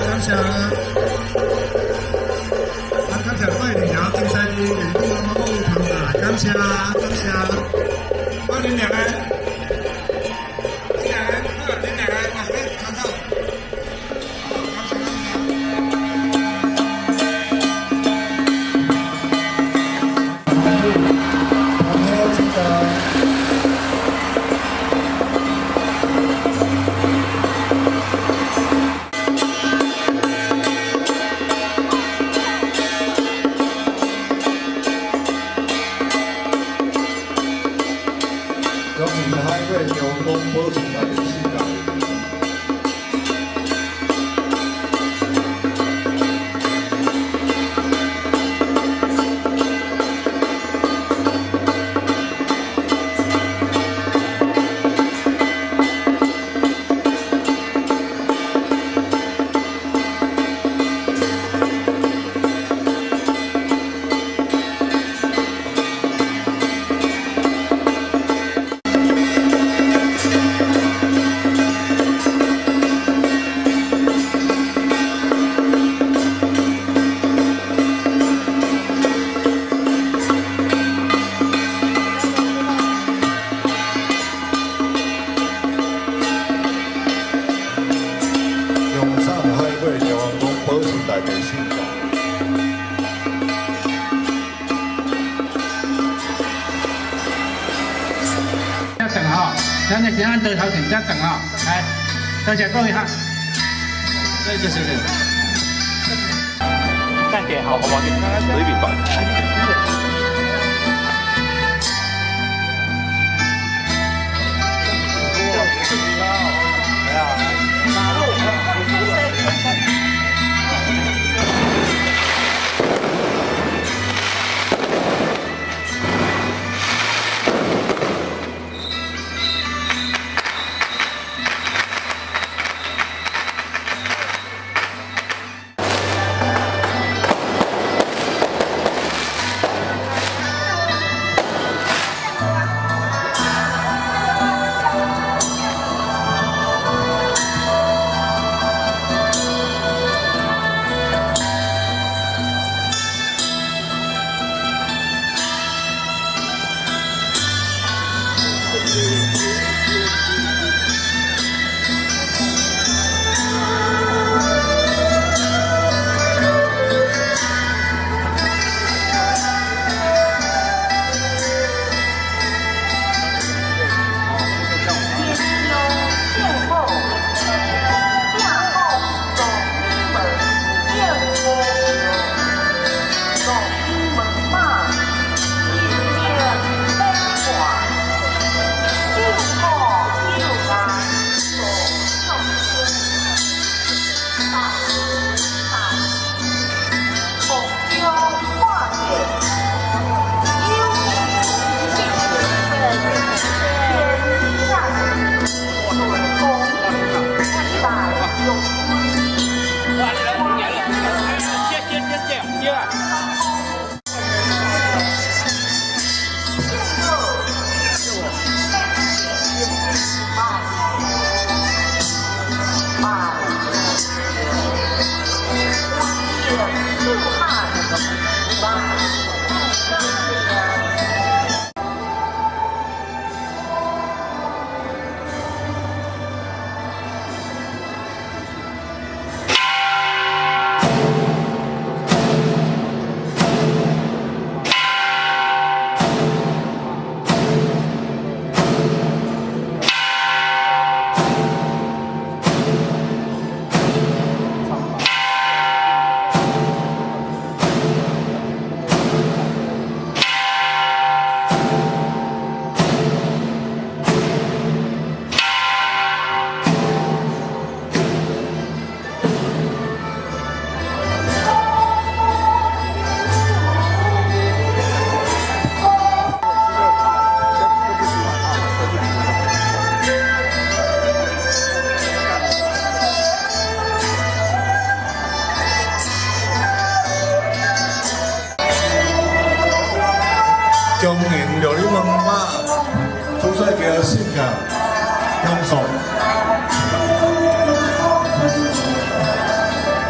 感谢。感谢各位领导竞赛的员工们服务团队，感谢感谢。欢迎两位。 有请下一位牛东波出来的新港。台北新港。 加等哈，咱你先按多头前加等哈，来，多谢各位哈。谢谢。站点好，好不好？随便办。 中营料理文化出赛嘅性格享受。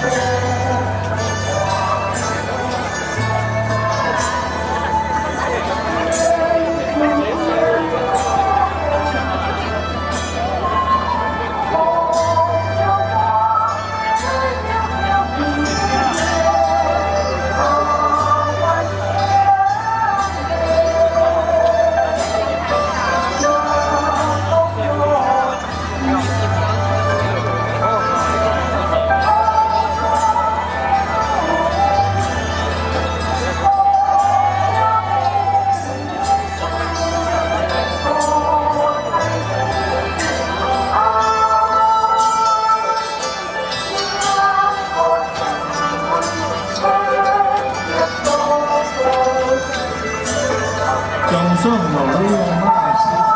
江顺老路卖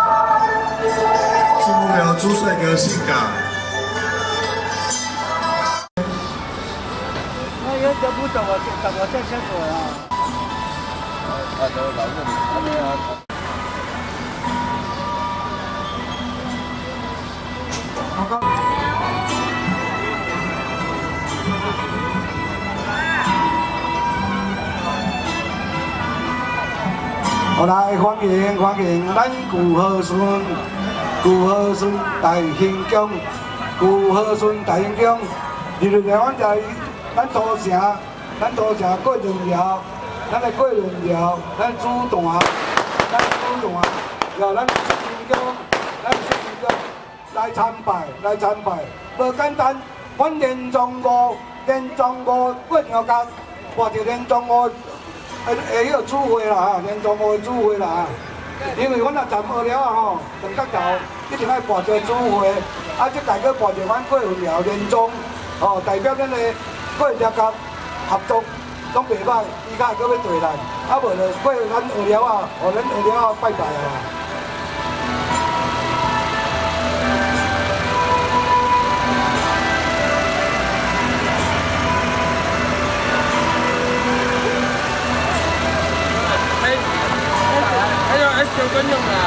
进不了主帅哥性格。 那有就不走我这车走啊。走老路， 好来欢迎咱旧和顺大兴宫，旧和顺大兴宫，日日来阮在咱土城过轮寮，咱来过轮寮，咱主段，然后咱新宫来参拜，无简单，阮连庄五过条街，挂着连庄五。会晓煮会啦哈，连庄五煮会啦哈。因为阮若站好了啊吼，长角头一定爱挂着煮会，啊，即大家挂着阮过分寮连庄，哦，代表咱的过条街合作拢袂歹，伊较会搁要对咱，啊无就过咱二寮啊，互咱二寮啊拜拜啊。 9分钟啦！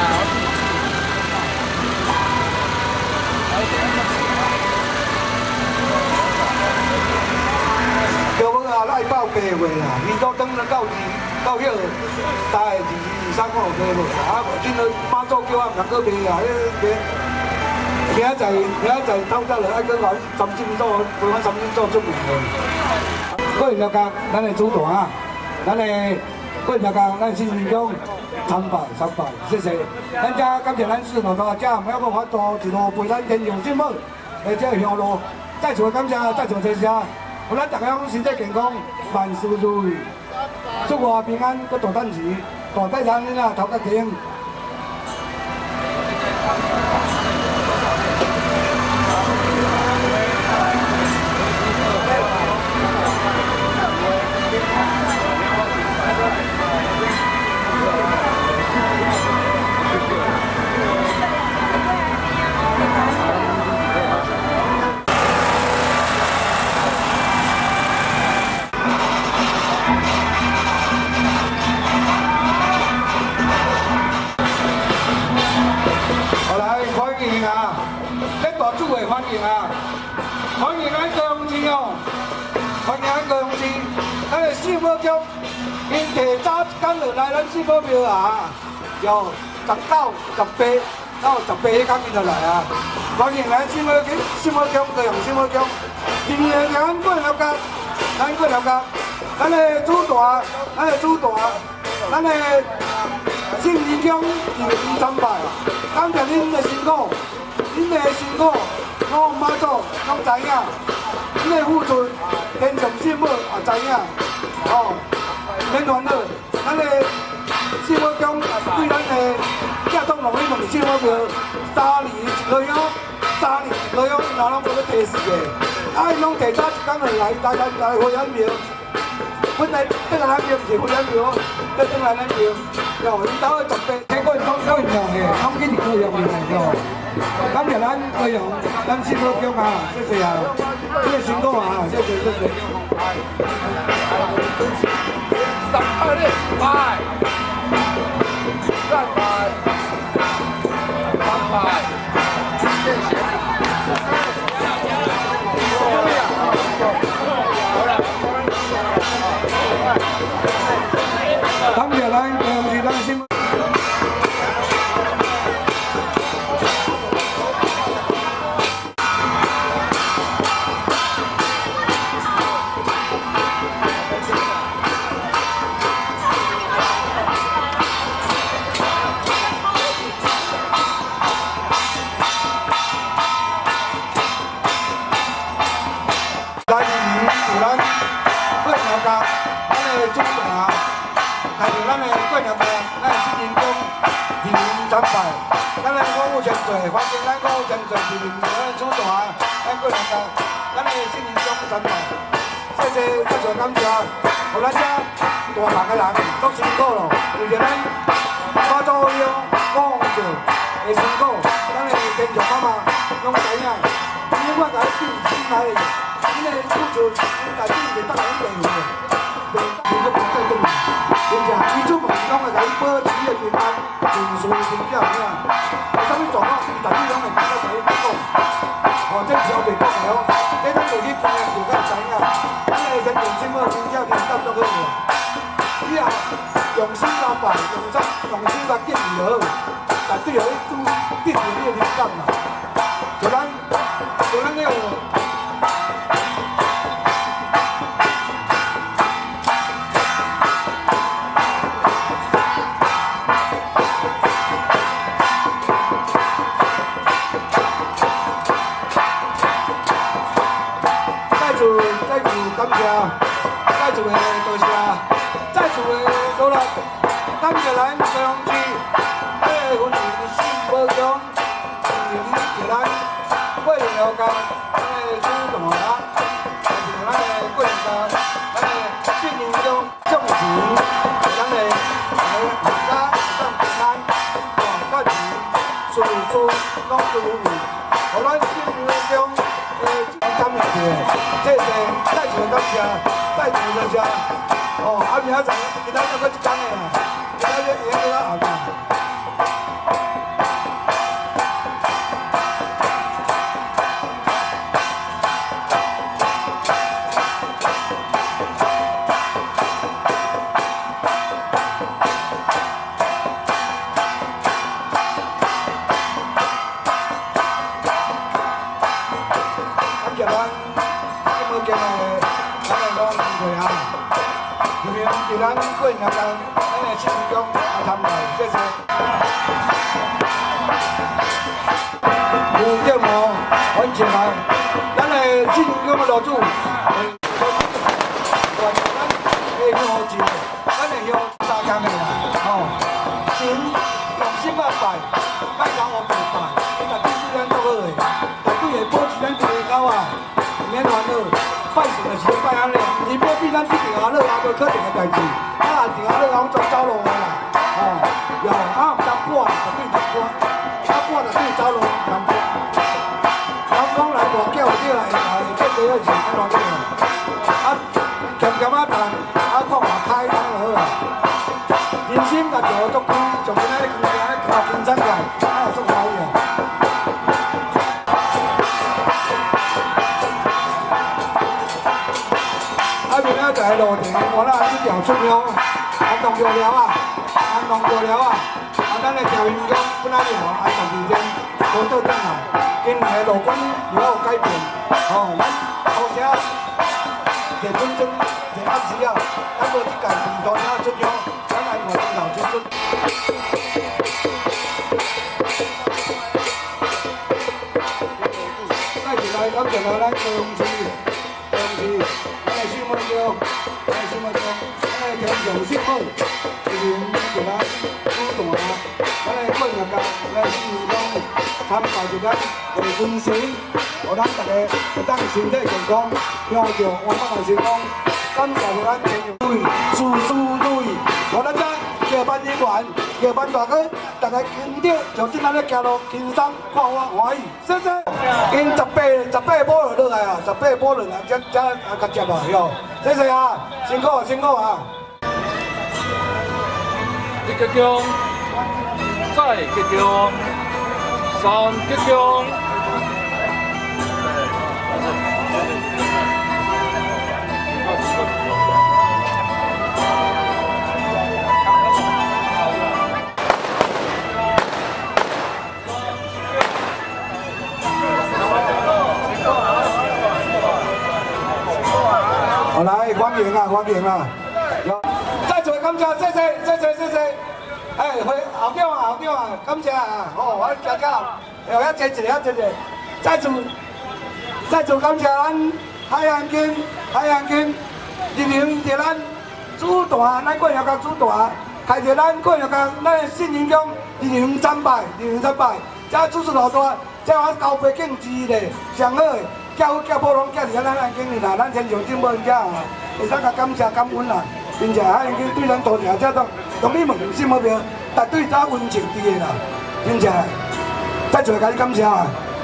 叫我啊，来报计划啦，年度等了到迄个3个2、2、3、5个落啊，今日妈祖叫我唔通搁卖啊，明仔载透早就爱搁来三点钟，陪我3点钟出门去。过完了间，咱的主段啊，咱的过完了间，咱新民宫。参拜，谢谢。咱家感谢咱师傅大家，每个法度一路陪咱天上进步，而且向路。再次感谢，再次谢谢。祝咱大家身体健康，万事如意，祝我平安，搁大等时，大带咱啊头壳轻。欢迎咱高雄市哦，欢迎咱高雄市，咱的四宝宫，因提早一天就来咱四宝庙啊，有19、18，到18迄天伊就来啊。欢迎咱四宝宫高雄四宝宫，今年咱过了解，咱的主大，咱的信义宫2参拜，感谢恁的辛苦，我妈祖拢知影，恁的付出，天上圣母也知影，哦，免烦恼，咱的四宝宫对咱的正宗龙里问四宝庙，3年一个月，然后拢无要提示的，啊，伊拢提早一天就来回咱庙，本来咱庙不是回咱庙，要转来咱庙，哟，伊兜的18，结果拢用的，拢去高雄的哟。感谢咱高雄，咱四宝宫啊，谢谢啊，这个辛苦啊，谢谢。 12日拜，再拜，3拜，谢谢。 咱过年家，咱的主席啊，还有咱的过年家，咱的新年中二零参拜，咱的服务真多，反正咱服务真多，是咱的主席啊，咱过年家，咱的新年中参拜，谢感谢，互咱遮大万个人都辛苦咯，为着咱马祖乡讲着会辛苦，咱的天上妈妈拢知影，你我甲你定心来，你的付出，你家己袂当人袂会，袂都无再转去，真正伊出门拢会甲你保持个平安、顺遂、平安啥，有啥物状况，伊家己拢会甲你讲，哦，这是我袂讲的哦，你咱自己经验就较知影，咱的先用心好，真正天当做好个，以后用心来办，用心来建立好，但对有一拄得着你的灵感啦，就咱那个。感谢，再次的多谢，再次的努力，感谢咱高雄市分信保乡给咱过年了解，咱的主动啊，还是咱的过年家，咱的新年中种田，咱的大家上平安，赚钱，处处拢如意，互咱新年中感谢谢谢。再次感谢，再次感谢。哦，明仔载，今仔再搁一天的啦，今仔日会搁后面。感谢咱。是咱过年间，咱的新疆来参拜，谢谢。有节目完成啊，咱的新疆的老主，完咱的好钱，咱的乡三工的啦，吼，真用心啊拜，拜讲我拜拜，但对咱做好的，但对下保持咱地沟啊，免烦恼。拜神就是拜安尼，而保庇咱这条路也无可能的代志，啊，条路拢全走路的啦，哦，有啊，搭半就对搭半，搭半就对走路人多，人讲来大叫对来，这第二是安怎个？啊，咸咸啊淡，啊看嘛开安就好啊，人心甲做足开，从今仔日开始靠紧张个，啊，足欢喜啊。明仔载路程，我那这条出苗，安农药了啊，安农药了啊，咱的条云江本来了，安12天都倒转来，今年的路况也有改变，哦，咱好些热分钟、热暗时啊，咱无这届地图车出苗，咱来换头出出。再一来感谢咱高雄市，高雄市。新闻中，新闻中，咱的天上信号，就是给咱主动啊，咱的过年家，咱的新年中参拜着咱的尊神，互咱大家会当身体健康，享着万百万成功，感谢着咱天上对，事事如意，互咱这夜班人员、夜班大哥，大家跟着从今仔日行路轻松、快活、欢喜，谢谢。因18波落来啊，18波落来，才较接啊，哟，谢谢啊，辛苦辛苦啊。 一吉祥，再吉祥，三吉祥。 来，欢迎啊，欢迎啊！再次感谢，谢谢。哎，后长啊，感谢啊！哦，我家又遐坐一个，再次感谢咱海岸经人行着咱主坛，咱过来甲主坛，开着咱过来甲咱信任宫人行参拜，这主持路段，这我交背景之咧上好诶，叫普通叫伫咱海岸经哩啦，咱先上进步人家啊，会使甲感谢感恩啦，并且海岸经对咱多谢这种同你们心目标绝对早温情伫诶啦，并且再做甲你感谢啊！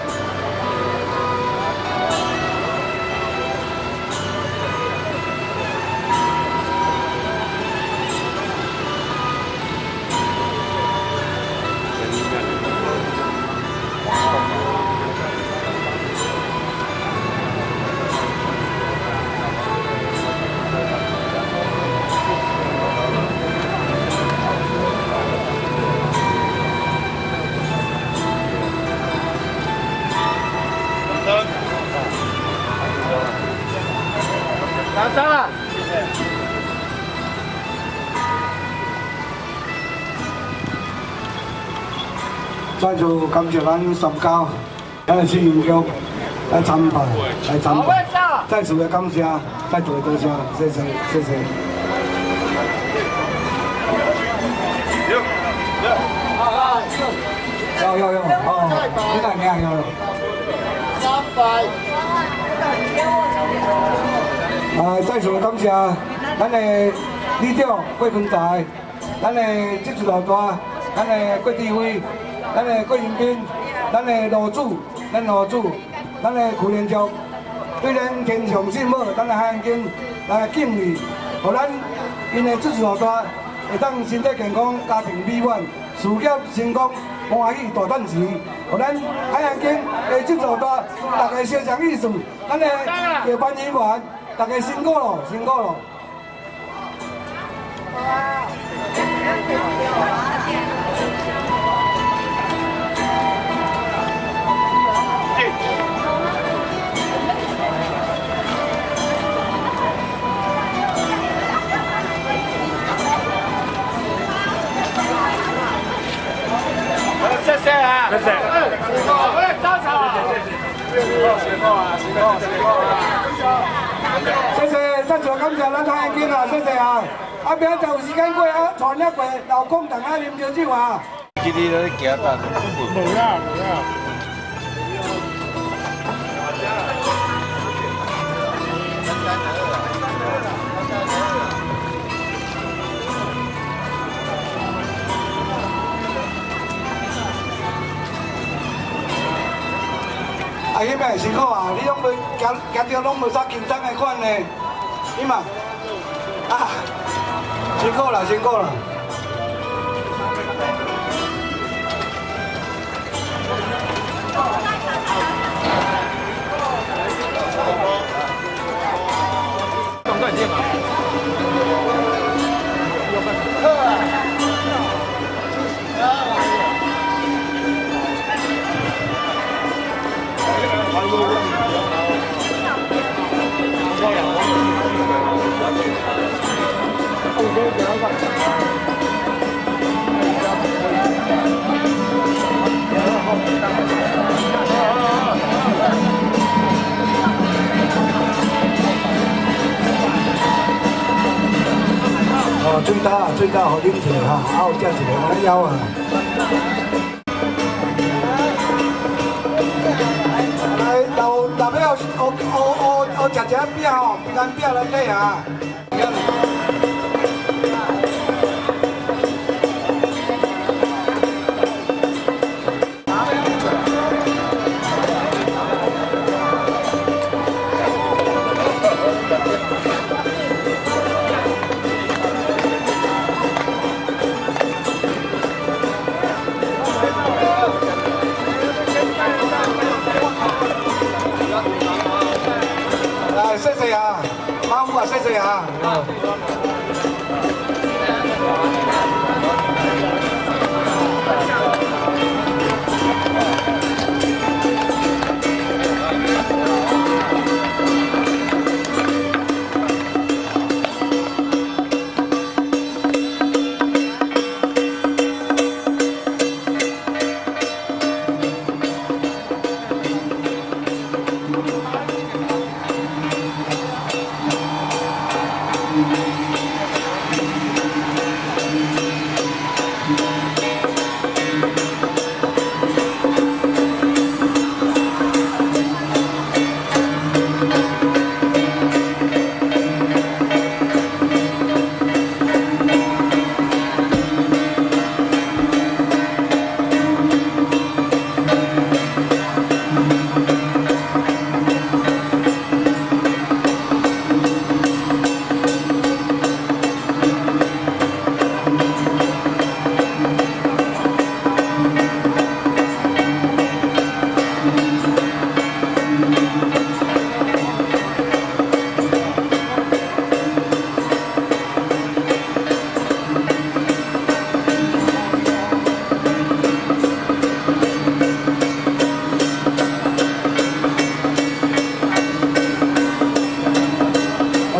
拿上了。 再次感谢咱三教，咱的信任宫来参拜，再次的感谢，再次的多谢，谢谢。有，哦，你哪年有？ 再次感谢咱的里长郭坤才，咱的这次老大，咱的郭志辉，咱的郭仁斌，咱的罗主，咱的区连长，对咱天上信号，咱的海岸经来敬意，互咱因的这次老大会当身体健康，家庭美满，事业成功，欢喜大赚钱。 互咱海岸经的这次老大，大家相常意思，咱的夜班演员。 大家辛苦了，辛苦了。 谢谢啊！谢谢。我来招潮。辛苦啊！ 谢谢，再次感谢咱海岸经啊，谢谢啊！啊，明仔有时间过啊，传一过老公同啊啉烧酒啊。 今日咧行单。无啦。 啊，迄摆辛苦啊！你拢袂行着拢袂啥紧张的款呢？你嘛啊，辛苦啦，辛苦啦！ 动作点啊！ 哦，最大好啉者哈，啊有食一个我了啊。来，老尾学食一饼吼，干饼来底啊。谢谢啊，马虎啊，谢谢啊。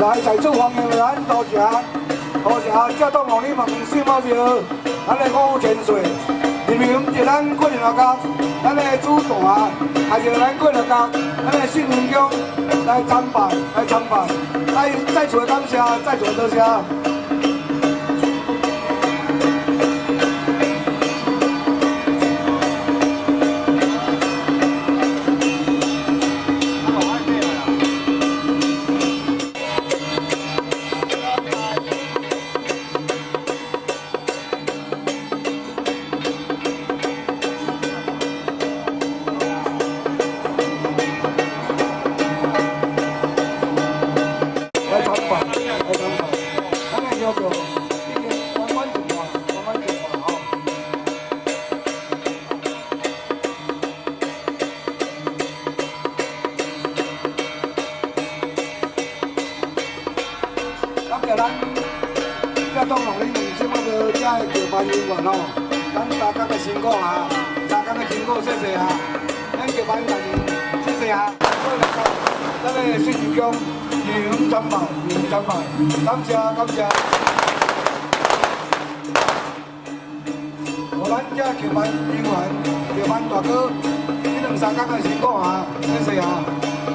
来在座欢迎咱多谢，多谢接到龙里门新马庙，咱的5千岁，人民是咱过年家，咱的主坛，还是咱过年家，咱的信任宫来参拜，再次感谢，再次多谢。 大家的辛苦啊！大家的辛苦，谢谢啊！咱桥班大人，谢谢啊！咱的新义乡2参拜，感谢感谢。我咱这桥班人员、桥班大哥，这2、3天的辛苦啊！谢谢啊！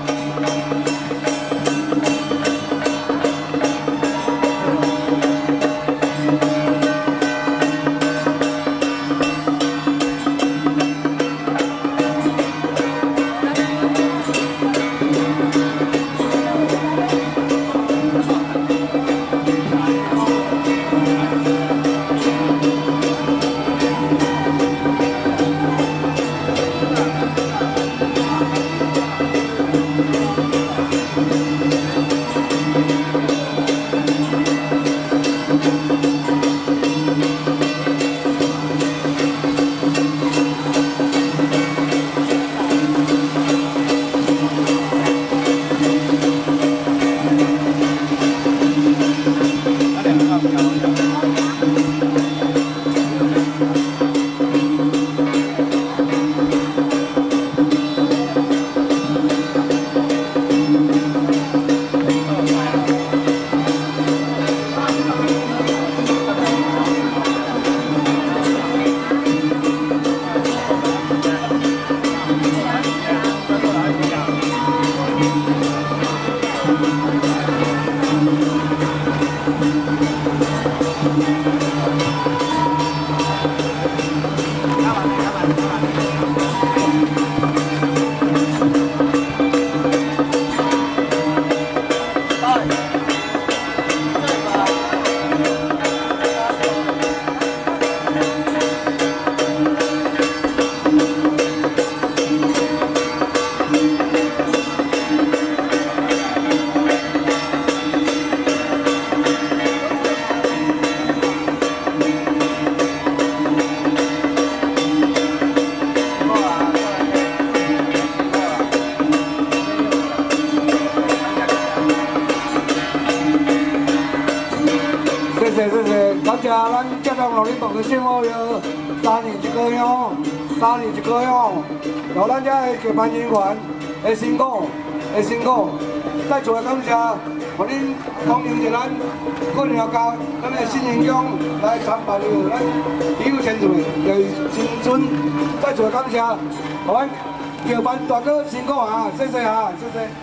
感谢咱接到龙里洞的新好友，3年1个样，3年1个样，由咱这的桥班人员的辛苦，再次感谢，互恁欢迎着咱过年家，咱的新人乡来参拜了，咱2有千岁的新春，再次感谢，互咱桥班大哥辛苦啊，谢谢啊，谢谢。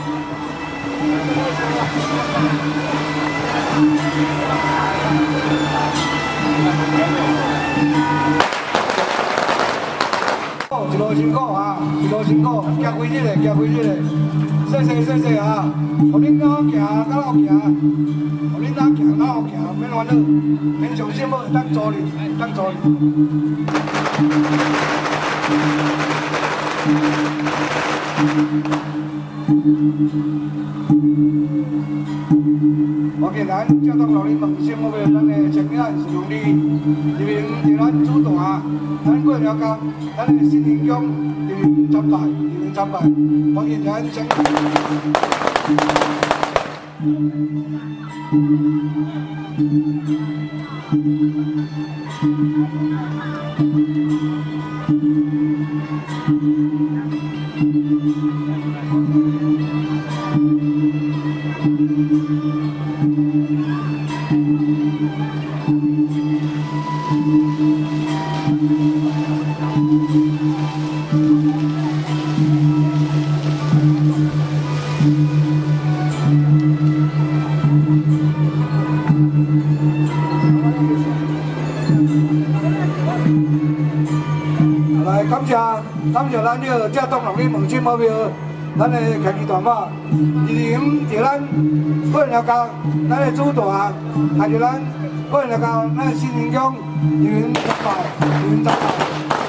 一路辛苦啊，一路辛苦，行开日嘞，行开日嘞，谢谢啊！互恁哪行哪好行，互恁哪行哪好行，免烦恼，免伤心，要当助你，当助你。我给咱接到老里门新目标，咱的前面是用力，因为是咱主动啊，咱过了家，咱的新人乡2参拜，欢迎咱先。 完了，这当然去问新目标，咱的客家大马，二营就咱过了到咱的主大，还是咱过了到咱的新营乡，二营参拜，二营参拜。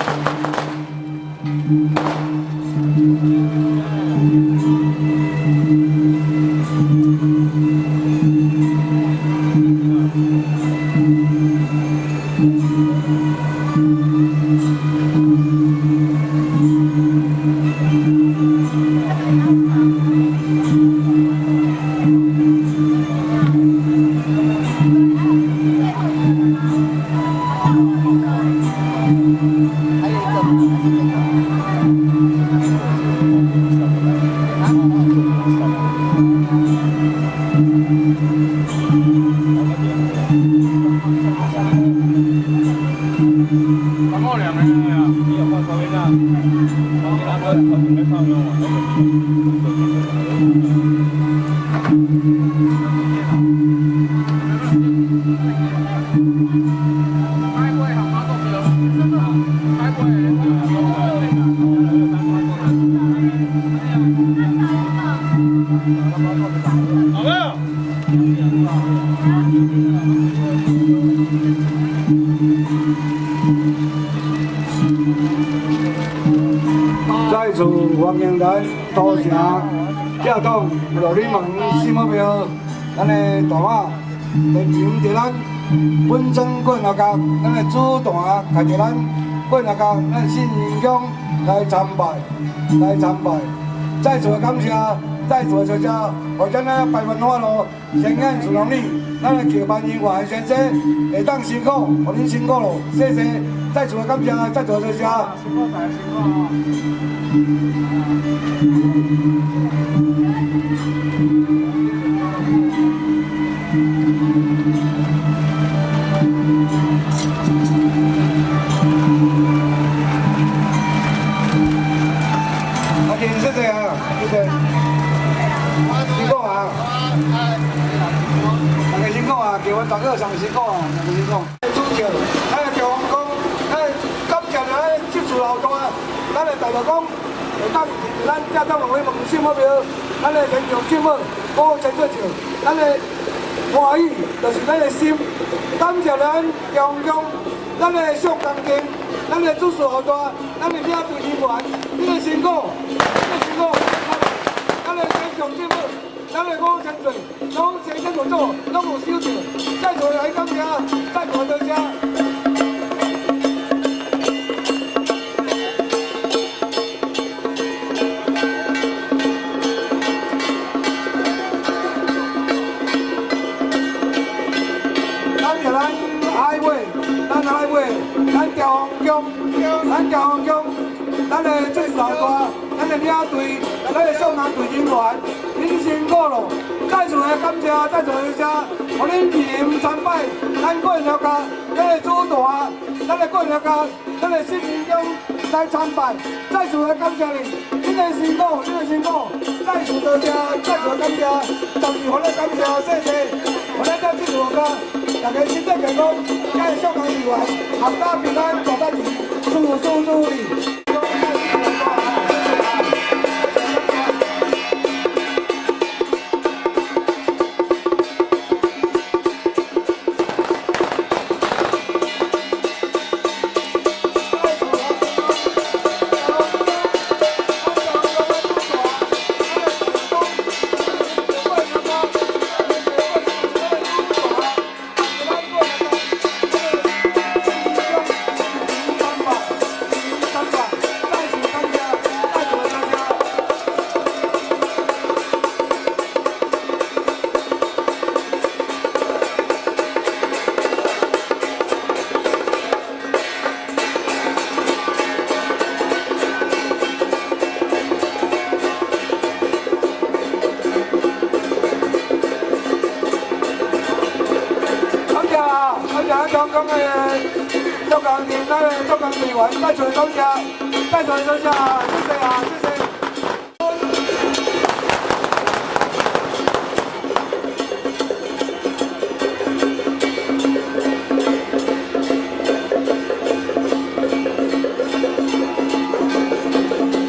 在此欢迎咱多城教堂罗里门新目标，咱的大马连营着咱本庄过来到咱的主坛，带着咱过来到咱新营乡来参拜，再次感谢，再次谢谢，互咱的百万花路先眼慈容你，咱的桥班人员先生会当辛苦，互恁辛苦咯，谢谢，再次感谢，再次谢谢。辛苦大家辛苦啊！ 谢谢啊，谢谢，辛苦啊！大家辛苦啊！叫阮大哥上辛苦啊，大家辛苦。主席，咱的调讲，咱感谢咱接触老大，咱的大家讲，当咱家长落去问什么标，咱的天长什么，好真做就，咱的欢喜就是咱的心。感谢咱调讲，咱的上钢筋，咱的主事老大，咱的领队人员，你的辛苦。 咱的天上节目，咱的5千岁，拢先生做，拢有收着，再次来感谢，再次多谢。感谢咱海尾，咱调洪乡，咱的最老大。 咱的领队，咱的少年队人员，恁辛苦咯！再次来感谢，再次谢谢，互恁前参拜，咱过了家，咱的主大，咱的过了家，咱的新营乡来参拜，再次来感谢你，恁的辛苦，恁的辛苦，再次多谢，再次感谢，特别互咱感谢，谢谢，互咱在这个家，大家身体健康，咱的少年队员，阖家平安，大家事事如意。 刚刚的周港田，咱的周港队员，再次感谢，再次多谢，谢谢啊，谢谢。 咱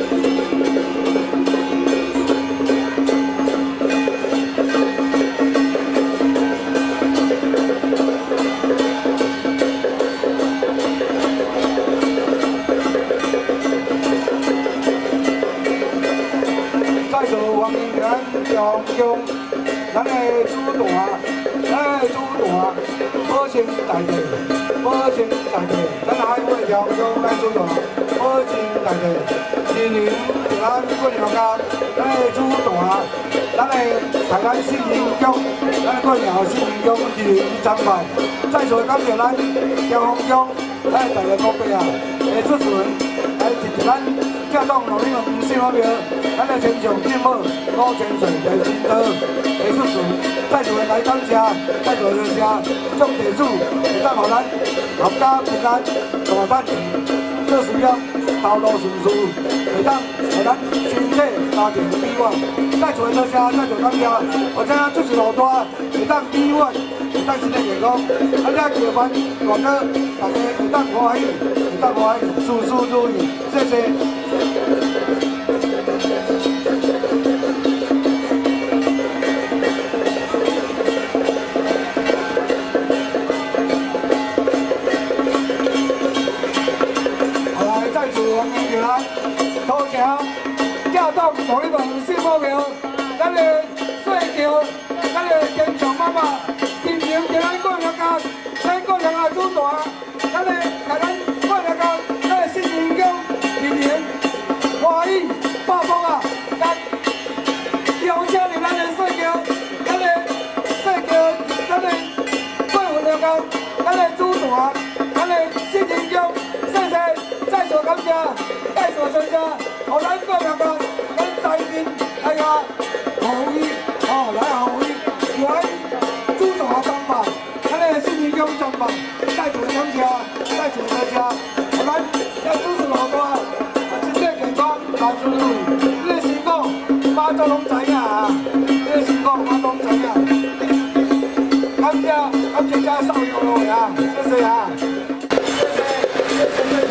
大，猪大，保生大地，保生大地，咱海会调中咱猪大，保生大地，今年咱过年家，猪大，咱的台湾信义宫，咱过年信义宫2年3万，再次感谢咱江丰宫，大家各位啊，会出巡，来一咱正当农民们新方面，咱的亲像建某5000岁来新刀，会出巡，再次来感谢，再次多谢，祝地主会当互咱合家平安大赚钱，做事业头路顺遂，会当互咱身体家庭美满。再次多谢，再次感谢，或者出事路大，会当美满，会当身体健康，咱这桥班大哥大家会当欢喜，会当欢喜，事事如意，谢谢。头前架动同你们新目标，咱的岁桥，咱的坚强妈妈，今年今咱过年家，咱过年家主大，咱的台湾过年家，咱的新年宫，今年欢喜爆棚啊！咱邀请你咱的岁桥，咱的岁桥，咱的过年家，咱的主大，咱的新年宫，谢谢，再次感谢。再次谢谢，互咱过年家，咱台面哎呀，后裔哦来后裔，就爱主大3万，咱的新年宫3万，再次感谢，再次谢谢，互咱要支持老大，身体健康，万事如意，你的辛苦妈祖拢知影啊，你的辛苦妈祖拢知影，感谢家少爷各位啊，谢谢啊，谢谢。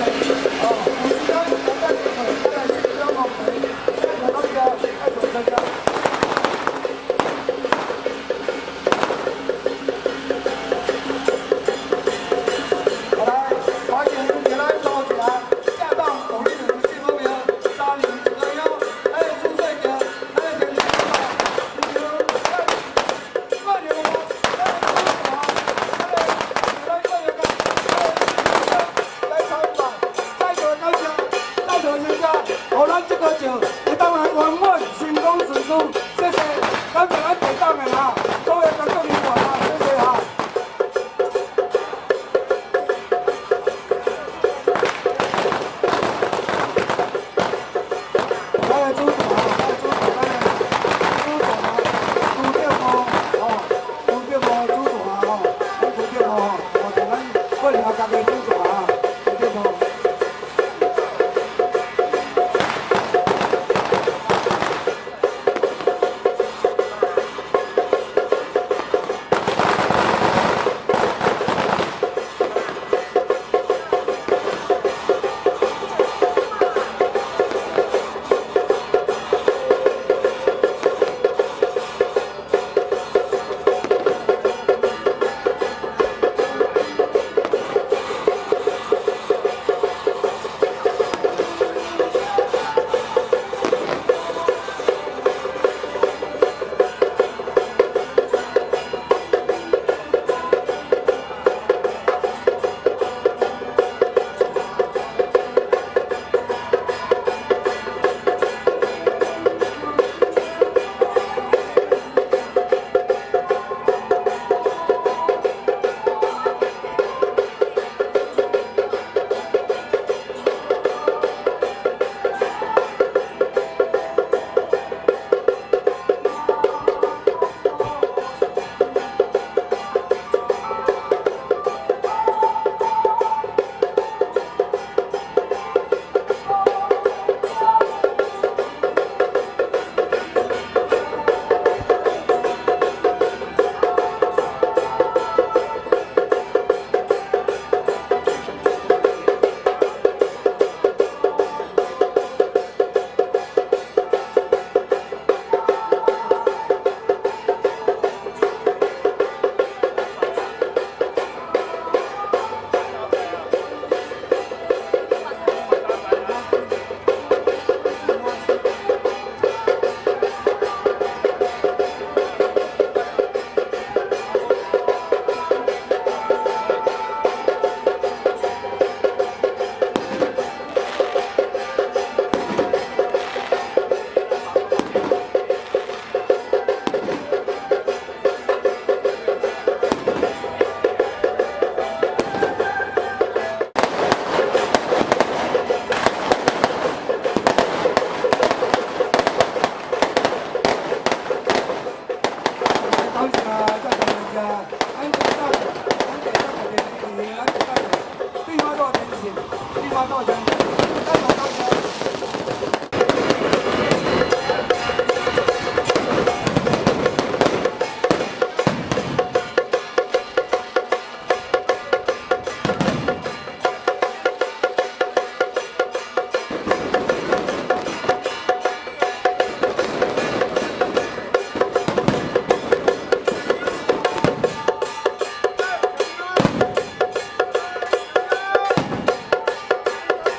安全到的，安全到的，你安全到的，对方多少钱？对方多少钱？再往上走。 好，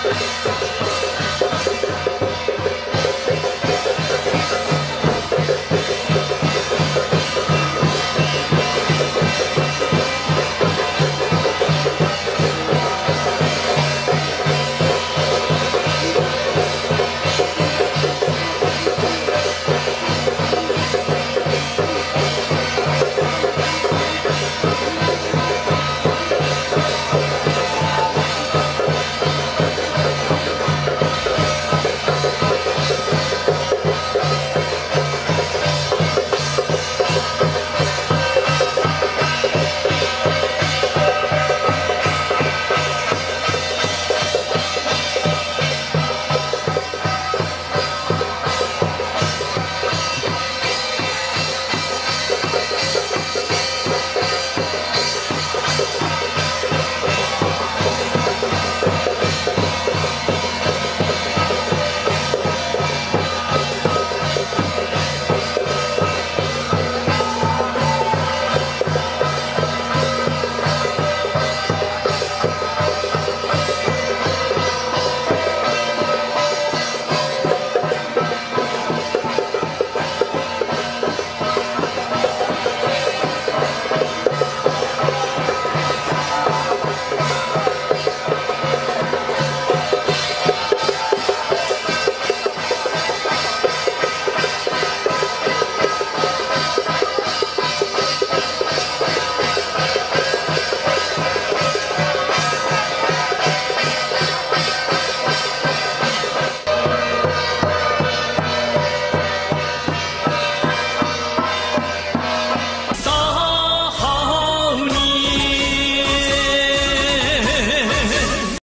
谢。